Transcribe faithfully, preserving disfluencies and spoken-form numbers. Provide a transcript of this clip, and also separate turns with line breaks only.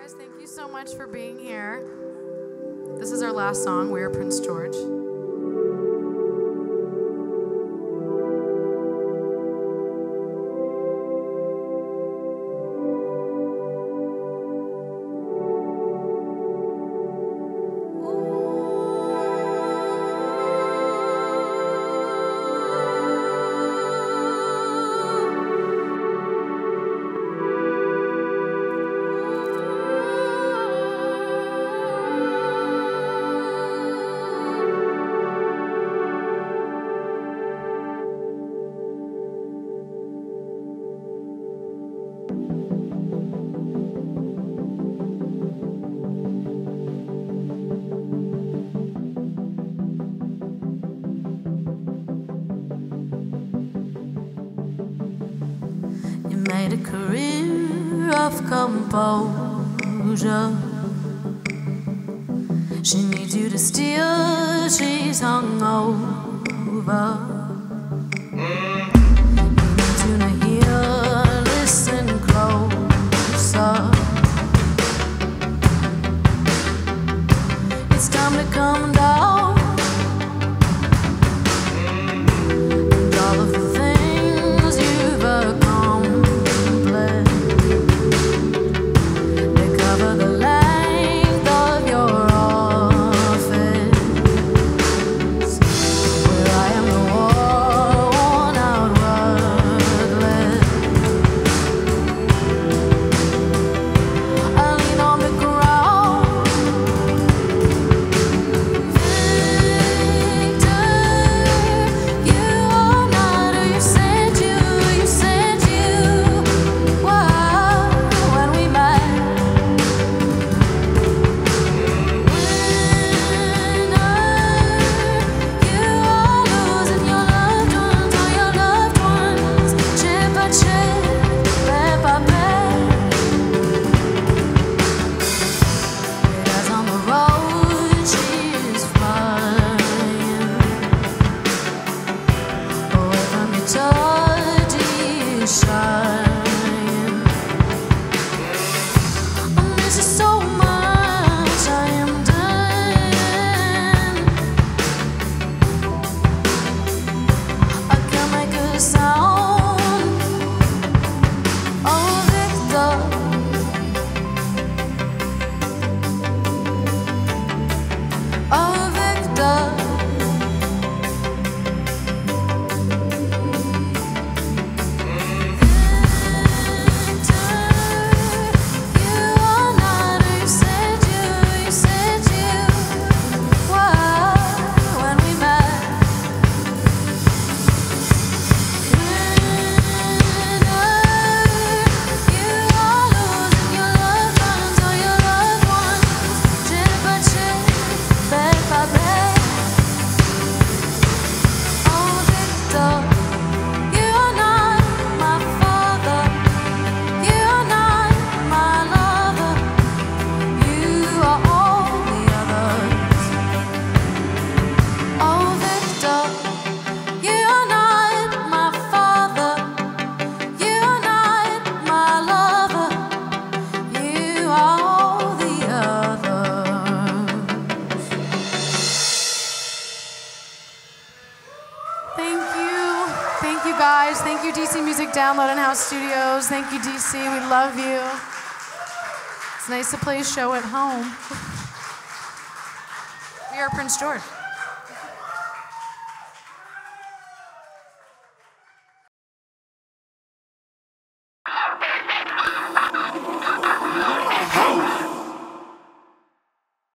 Guys, thank you so much for being here. This is our last song. We are Prince George.
Made a career of composure. She needs you to steer, she's hungover. You need to not hear, listen closer. It's time to come down. And all of the things you've accomplished,
Download in House Studios. Thank you, D C. We love you. It's nice to play a show at home. We are Prince George.
Oh,